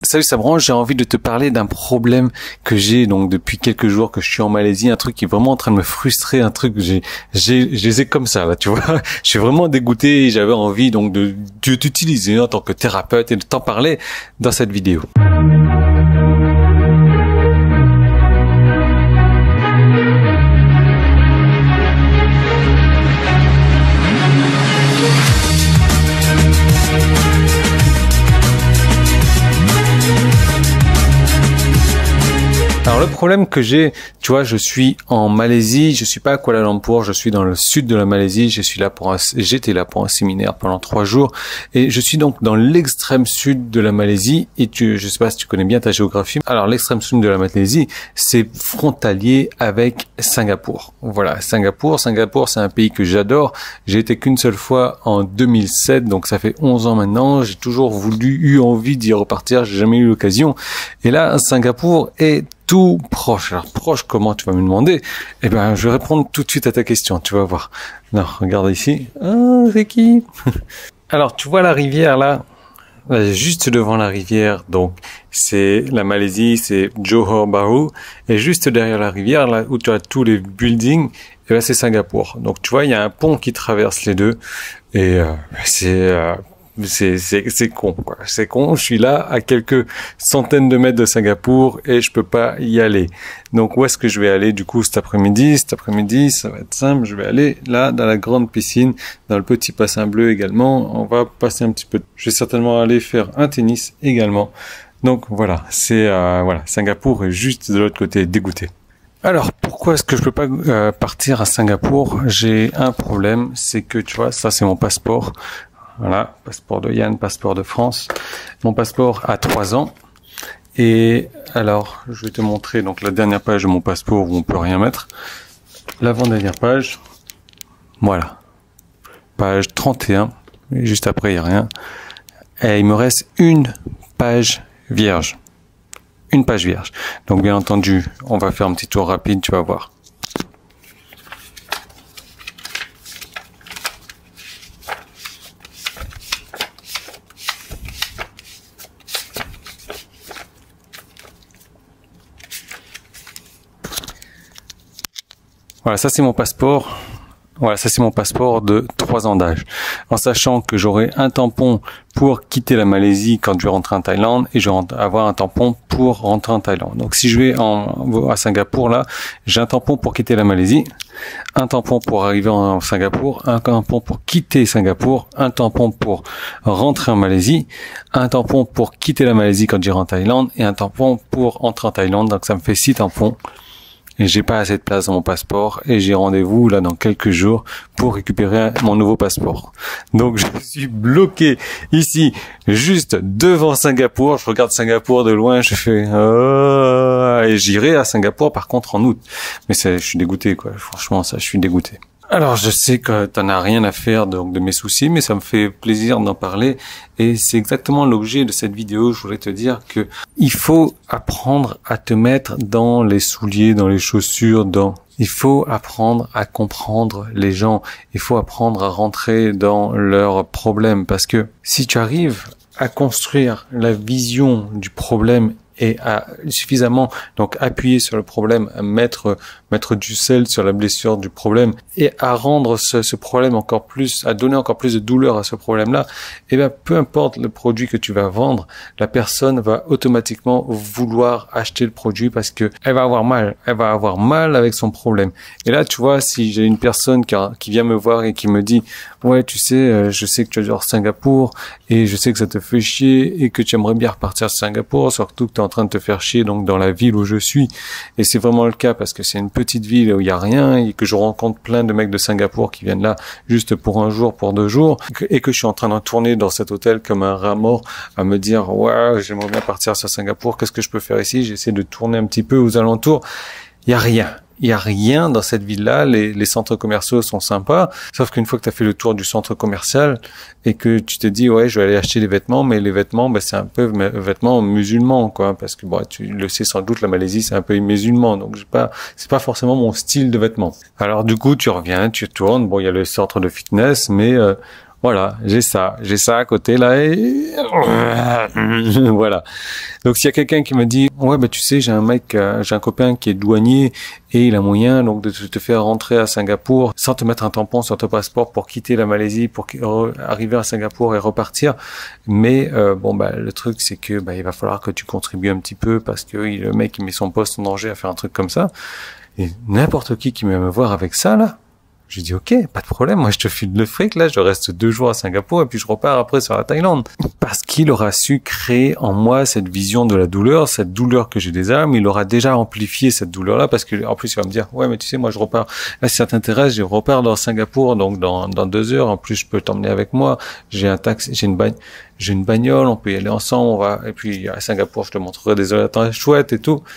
Salut Sabran, j'ai envie de te parler d'un problème que j'ai donc depuis quelques jours que je suis en Malaisie, un truc qui est vraiment en train de me frustrer, un truc que je les ai comme ça là, tu vois. Je suis vraiment dégoûté et j'avais envie donc de t'utiliser en tant que thérapeute et de t'en parler dans cette vidéo. Alors le problème que j'ai, tu vois, je suis en Malaisie, je suis pas à Kuala Lumpur, je suis dans le sud de la Malaisie, j'étais là pour un séminaire pendant 3 jours et je suis donc dans l'extrême sud de la Malaisie et je sais pas si tu connais bien ta géographie. Alors l'extrême sud de la Malaisie, c'est frontalier avec Singapour. Voilà, Singapour c'est un pays que j'adore. J'ai été qu'une seule fois en 2007, donc ça fait 11 ans maintenant. J'ai toujours eu envie d'y repartir, j'ai jamais eu l'occasion. Et là, Singapour est tout proche. Alors proche comment, tu vas me demander? Eh ben, je vais répondre tout de suite à ta question, tu vas voir. Non, regarde ici. Ah, c'est qui? Alors, tu vois la rivière là, juste devant la rivière, donc c'est la Malaisie, c'est Johor Bahru, et juste derrière la rivière là où tu as tous les buildings, eh ben c'est Singapour. Donc tu vois, il y a un pont qui traverse les deux, et c'est con, quoi. C'est con. Je suis là à quelques centaines de mètres de Singapour et je peux pas y aller. Donc, où est-ce que je vais aller, du coup, cet après-midi? Cet après-midi, ça va être simple. Je vais aller là, dans la grande piscine, dans le petit bassin bleu également. On va passer un petit peu. Je vais certainement aller faire un tennis également. Donc, voilà. Voilà. Singapour est juste de l'autre côté, dégoûté. Alors, pourquoi est-ce que je peux pas partir à Singapour? J'ai un problème. C'est que, tu vois, ça, c'est mon passeport. Voilà, passeport de Yann, passeport de France. Mon passeport a 3 ans. Et alors, je vais te montrer donc la dernière page de mon passeport où on peut rien mettre. L'avant-dernière page. Voilà. Page 31. Et juste après, il n'y a rien. Et il me reste une page vierge. Une page vierge. Donc, bien entendu, on va faire un petit tour rapide, tu vas voir. Voilà, ça c'est mon passeport. Voilà, ça c'est mon passeport de 3 ans d'âge. En sachant que j'aurai un tampon pour quitter la Malaisie quand je vais rentrer en Thaïlande et je vais avoir un tampon pour rentrer en Thaïlande. Donc si je vais à Singapour là, j'ai un tampon pour quitter la Malaisie, un tampon pour arriver en Singapour, un tampon pour quitter Singapour, un tampon pour rentrer en Malaisie, un tampon pour quitter la Malaisie quand j'irai en Thaïlande et un tampon pour entrer en Thaïlande. Donc ça me fait 6 tampons. Et j'ai pas assez de place dans mon passeport et j'ai rendez-vous là dans quelques jours pour récupérer mon nouveau passeport. Donc je suis bloqué ici juste devant Singapour. Je regarde Singapour de loin, je fais et j'irai à Singapour par contre en août. Mais je suis dégoûté quoi. Franchement ça, je suis dégoûté. Alors je sais que t'en as rien à faire donc de mes soucis, mais ça me fait plaisir d'en parler et c'est exactement l'objet de cette vidéo. Je voulais te dire que il faut apprendre à te mettre dans les souliers, dans les chaussures, il faut apprendre à comprendre les gens, il faut apprendre à rentrer dans leurs problèmes parce que si tu arrives à construire la vision du problème et à suffisamment donc appuyer sur le problème, à mettre du sel sur la blessure du problème et à rendre ce problème encore plus, à donner encore plus de douleur à ce problème-là, et bien peu importe le produit que tu vas vendre, la personne va automatiquement vouloir acheter le produit parce que elle va avoir mal avec son problème. Et là tu vois, si j'ai une personne qui vient me voir et qui me dit ouais tu sais, je sais que tu adores Singapour et je sais que ça te fait chier et que tu aimerais bien repartir à Singapour, surtout que tu es en train de te faire chier donc dans la ville où je suis, et c'est vraiment le cas parce que c'est une petite ville où il y a rien et que je rencontre plein de mecs de Singapour qui viennent là juste pour un jour, pour 2 jours, et que je suis en train de tourner dans cet hôtel comme un rat mort à me dire ouais j'aimerais bien partir sur Singapour, qu'est-ce que je peux faire ici? J'essaie de tourner un petit peu aux alentours, il y a rien. Il y a rien dans cette ville-là, les centres commerciaux sont sympas, sauf qu'une fois que tu as fait le tour du centre commercial et que tu te dis ouais, je vais aller acheter des vêtements, mais les vêtements c'est un peu vêtements musulmans quoi, parce que bon, tu le sais sans doute, la Malaisie c'est un peu musulman, donc c'est pas forcément mon style de vêtements. Alors du coup, tu reviens, tu tournes, bon, il y a le centre de fitness, mais Voilà, j'ai ça à côté là et voilà. Donc s'il y a quelqu'un qui me dit ouais bah tu sais j'ai un copain qui est douanier et il a moyen donc de te faire rentrer à Singapour sans te mettre un tampon sur ton passeport pour quitter la Malaisie, pour arriver à Singapour et repartir. Mais le truc c'est que il va falloir que tu contribues un petit peu parce que le mec il met son poste en danger à faire un truc comme ça. Et n'importe qui vient me voir avec ça là. J'ai dit ok, pas de problème, moi je te file le fric, là je reste 2 jours à Singapour et puis je repars après sur la Thaïlande. Parce qu'il aura su créer en moi cette vision de la douleur, cette douleur que j'ai déjà, mais il aura déjà amplifié cette douleur-là parce que en plus il va me dire ouais mais tu sais moi je repars, là si ça t'intéresse je repars dans Singapour donc dans 2 heures, en plus je peux t'emmener avec moi, j'ai un taxi, j'ai une bagnole, on peut y aller ensemble, et puis à Singapour je te montrerai des endroits chouettes et tout.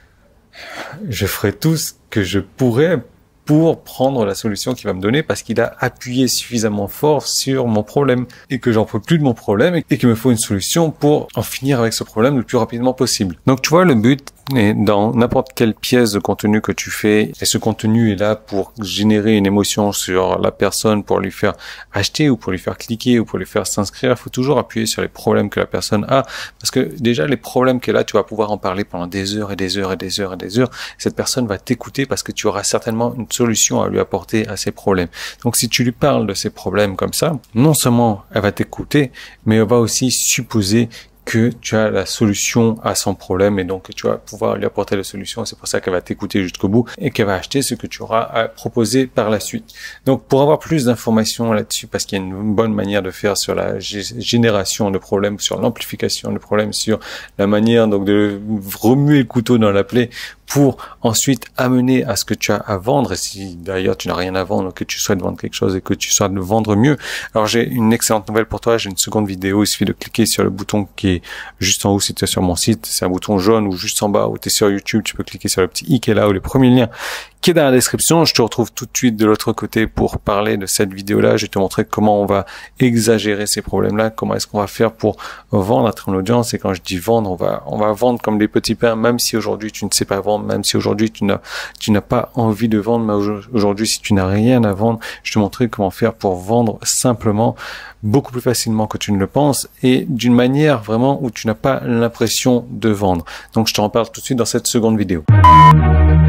Je ferai tout ce que je pourrais pour prendre la solution qu'il va me donner parce qu'il a appuyé suffisamment fort sur mon problème et que j'en peux plus de mon problème et qu'il me faut une solution pour en finir avec ce problème le plus rapidement possible. Donc tu vois, le but est dans n'importe quelle pièce de contenu que tu fais et ce contenu est là pour générer une émotion sur la personne, pour lui faire acheter ou pour lui faire cliquer ou pour lui faire s'inscrire. Il faut toujours appuyer sur les problèmes que la personne a parce que déjà les problèmes qu'elle a, tu vas pouvoir en parler pendant des heures et des heures et des heures et des heures. Cette personne va t'écouter parce que tu auras certainement une solution à lui apporter à ses problèmes. Donc si tu lui parles de ses problèmes comme ça, non seulement elle va t'écouter, mais elle va aussi supposer que tu as la solution à son problème et donc tu vas pouvoir lui apporter la solution. C'est pour ça qu'elle va t'écouter jusqu'au bout et qu'elle va acheter ce que tu auras à proposer par la suite. Donc pour avoir plus d'informations là-dessus, parce qu'il y a une bonne manière de faire sur la génération de problèmes, sur l'amplification de problèmes, sur la manière donc de remuer le couteau dans la plaie pour ensuite amener à ce que tu as à vendre. Et si d'ailleurs tu n'as rien à vendre, que tu souhaites vendre quelque chose et que tu souhaites le vendre mieux, alors j'ai une excellente nouvelle pour toi. J'ai une seconde vidéo. Il suffit de cliquer sur le bouton qui est juste en haut si tu es sur mon site. C'est un bouton jaune, ou juste en bas où tu es sur YouTube. Tu peux cliquer sur le petit i qui est là ou le premier lien qui est dans la description. Je te retrouve tout de suite de l'autre côté pour parler de cette vidéo-là. Je vais te montrer comment on va exagérer ces problèmes-là, comment est-ce qu'on va faire pour vendre à ton audience. Et quand je dis vendre, on va vendre comme des petits pains, même si aujourd'hui tu ne sais pas vendre, même si aujourd'hui tu n'as pas envie de vendre, mais aujourd'hui si tu n'as rien à vendre, je te montrerai comment faire pour vendre simplement, beaucoup plus facilement que tu ne le penses et d'une manière vraiment où tu n'as pas l'impression de vendre. Donc je t'en parle tout de suite dans cette seconde vidéo.